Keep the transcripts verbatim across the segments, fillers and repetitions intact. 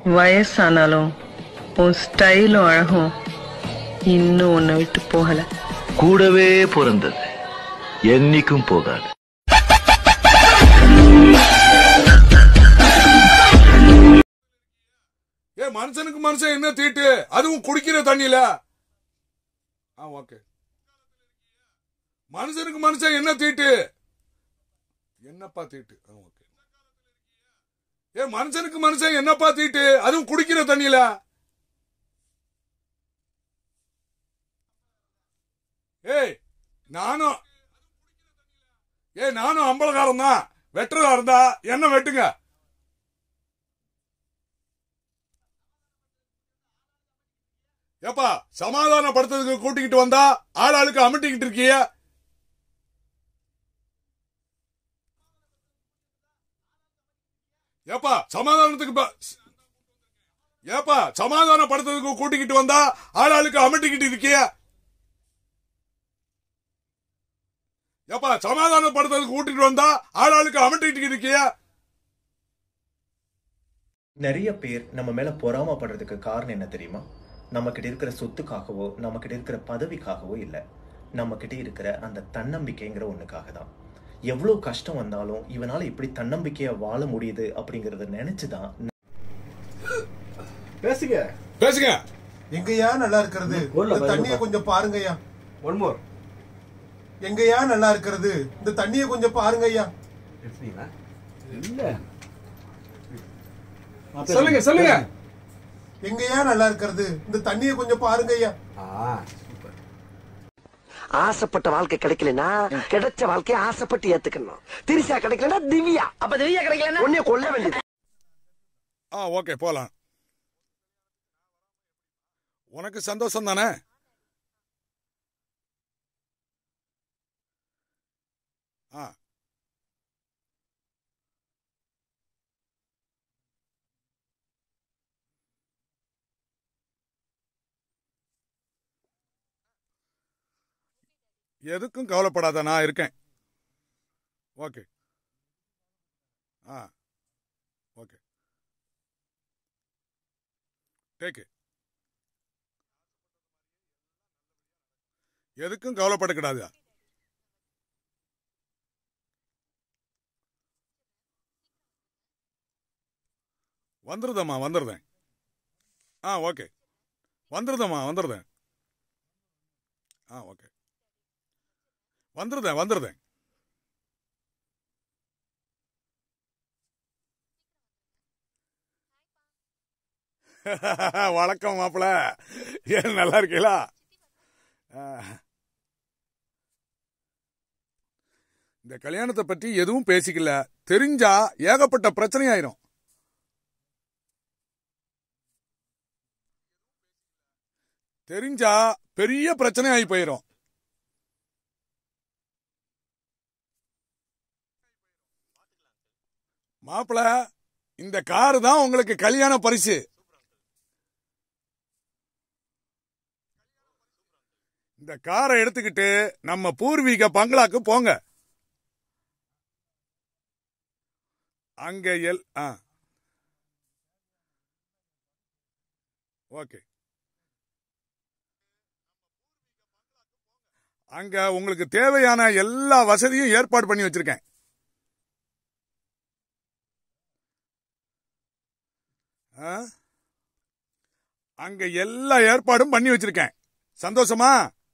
வயசானாலும் உன் ஸ்டைலும் அழகும் இன்னும் உன்னை விட்டு போகல. கூடவே பிறந்தது என்னைக்கும் போகாது. ஏ மனுஷனுக்கு மனுஷன் என்ன தீட்டு, அதுவும் குடிக்கிற தண்ணியில. ஓகே. மனுஷனுக்கு மனுஷன் என்ன தீட்டு, என்னப்பா தீட்டு. ஓகே. ஏ மனுஷனுக்கு மனுஷன் என்னப்பா தீட்டு, அதுவும் குடிக்கிற தண்ணியில. ஏய் நானும் ஏ நானும் அம்பலக்காரன் தான். வெட்டுறதா இருந்தா என்ன வெட்டுங்க. ஏப்பா சமாதானப்படுத்துறதுக்கு கூட்டிக்கிட்டு வந்தா ஆள் ஆளுக்கு அமட்டிக்கிட்டு இருக்கிய. ஏப்பா சமாதானத்துக்கு ஏப்பா சமாதானப்படுத்துறதுக்கு கூட்டிக்கிட்டு வந்தா ஆள் ஆளுக்கு அமட்டிக்கிட்டு இருக்கிய. ஏப்பா சமாதானப்படுத்துறதுக்கு கூட்டிட்டு வந்தா ஆள் ஆளுக்கு அமட்டிக்கிட்டு இருக்கிய. நிறைய பேர் நம்ம மேல பொறாமப்படுறதுக்கு காரணம் என்ன தெரியுமா? நம்ம கிட்ட இருக்கிற சொத்துக்காகவோ நம்ம கிட்ட இருக்கிற பதவிக்காகவோ இல்ல, நம்ம கிட்ட இருக்கிற அந்த தன்னம்பிக்கைங்கிற ஒண்ணுக்காக தான். எவ்வளவு கஷ்டம் வந்தாலும் இவனால இப்படி தன்னம்பிக்கையா வாழ முடியுது அப்படிங்கறத நினைச்சுதான். பேசுங்க பேசுங்க. எங்கயா நல்லா இருக்கிறது, இந்த தண்ணியை கொஞ்சம் பாருங்கய்யா. One more. எங்கயா நல்லா இருக்கிறது, இந்த தண்ணியை கொஞ்சம் பாருங்கய்யா. இல்ல சொல்லுங்க சொல்லுங்க. எங்கயா நல்லா இருக்கிறது, இந்த தண்ணியை கொஞ்சம் பாருங்கய்யா. ஆசைப்பட்ட வாழ்க்கை கிடைக்கலனா கிடைச்ச வாழ்க்கையை ஆசைப்பட்டு ஏத்துக்கணும். திரிசா கிடைக்கலனா திவ்யா, அப்ப திவ்யா கிடைக்கலனா உன்னைய கொல்ல வேண்டியது. ஆ ஓகே போலாம். உனக்கு சந்தோஷம் தானே? ஆ எதுக்கும் கவலைப்படாத, நான் இருக்கேன். ஓகே. ஆ ஓகே. Take it. எதுக்கும் கவலைப்படக்கூடாது. வந்துருதம்மா வந்துருதேன். ஆ ஓகே. வந்துருதம்மா வந்துருதேன். ஆ ஓகே. வந்துருதேன் வந்துருதேன். வணக்கம் மாப்பிள்ள, ஏன் நல்லா இருக்கீங்களா? இந்த கல்யாணத்தை பற்றி எதுவும் பேசிக்கல, தெரிஞ்சா ஏகப்பட்ட பிரச்சனை ஆயிரும். தெரிஞ்சா பெரிய பிரச்சனை ஆகி போயிரும். மாப்பிள, இந்த காரு தான் உங்களுக்கு கல்யாண பரிசு. இந்த காரை எடுத்துக்கிட்டு நம்ம பூர்வீக பங்களாக்கு போங்க. அங்க எல் ஆ ஓகே. அங்க உங்களுக்கு தேவையான எல்லா வசதியும் ஏற்பாடு பண்ணி வச்சிருக்கேன். அங்க எல்லா ஏற்பாடும் பண்ணி வச்சிருக்கேன். சந்தோஷமா?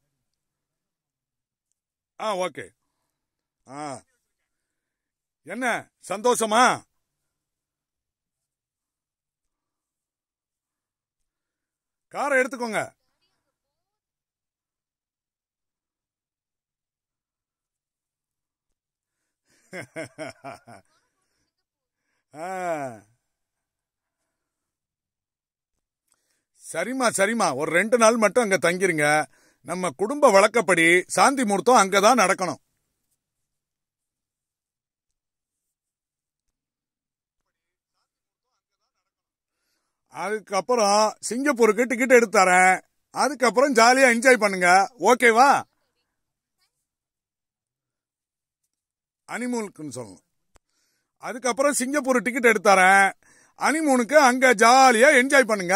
ஆ ஓகே. ஆ என்ன சந்தோஷமா? காரை எடுத்துக்கோங்க. சரிமா சரிமா, ஒரு ரெண்டு நாள் மட்டும் அங்க தங்கிருங்க. நம்ம குடும்ப வழக்கப்படி சாந்தி முகூர்த்தம் அங்கதான் நடக்கணும். அதுக்கப்புறம் சிங்கப்பூருக்கு டிக்கெட் எடுத்து தரேன். அதுக்கப்புறம் ஜாலியா என்ஜாய் பண்ணுங்க. ஓகேவா? ஹனிமூனுக்குன்னு சொல்லணும். அதுக்கப்புறம் சிங்கப்பூர் டிக்கெட் எடுத்து தரேன். ஹனிமூனுக்கு அங்க ஜாலியா என்ஜாய் பண்ணுங்க.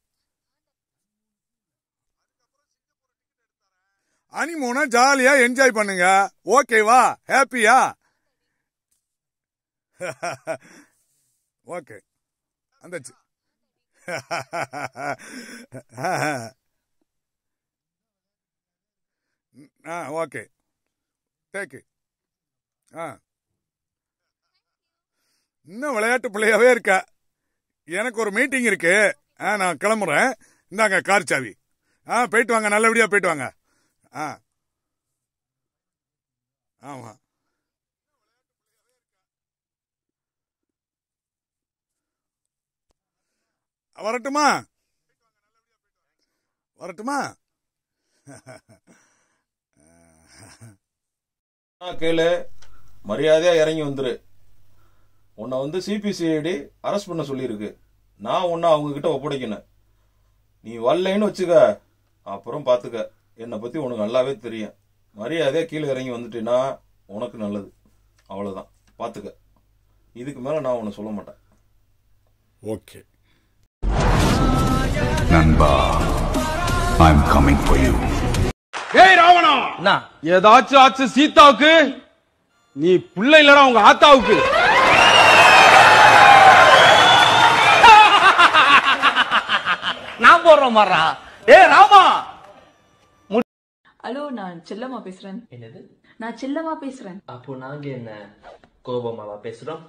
ஹனிமூனை ஜாலியா என்ஜாய் பண்ணுங்க. ஓகேவா? ஹாப்பியா? ஓகே அந்தாச்சு. ஆ ஓகே டேக்கு. ஆ இன்னும் விளையாட்டு பிள்ளையாவே இருக்க. எனக்கு ஒரு மீட்டிங் இருக்கு. ஆ நான் கிளம்புறேன். இந்தாங்க கார் சாவி. ஆ போயிட்டு வாங்க, நல்லபடியா போயிட்டு வாங்க. ஆ ஆமா வரட்டுமா? வரட்டுமா? கேளு, மரியாதையா இறங்கி வந்துரு. உன்னை வந்து சிபிசிஐடி அரெஸ்ட் பண்ண சொல்லியிருக்கு. நான் உன்னை அவங்க கிட்ட ஒப்படைக்கணும். நீ வரலைன்னு வச்சுக்க, அப்புறம் பாத்துக்க. என்னை பத்தி உனக்கு நல்லாவே தெரியும். மரியாதையா கீழே இறங்கி வந்துட்டேன்னா உனக்கு நல்லது. அவ்வளவுதான், பாத்துக்க. இதுக்கு மேல நான் உன்னை சொல்ல மாட்டேன். ஓகே நண்பா, I am coming for you. ஏய் ராவணா, ஏதாச்சும் ஆச்சு சீதாவுக்கு, நீ பிள்ளை இல்லடா உங்க ஆத்தாவுக்கு. நான் போடுறோம் மாறா. ஏ ராமா. ஹலோ, நான் செல்லம்மா பேசுறேன். என்னது? நான் செல்லம்மா பேசுறேன். அப்போ நாங்க என்ன கோபமாவா பேசுறோம்?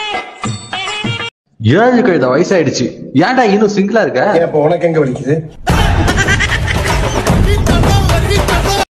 ஏழு கழுத வயசாயிடுச்சு, ஏன்டா இன்னும் சிங்கிளா இருக்க? உனக்கு எங்க வலிக்குது?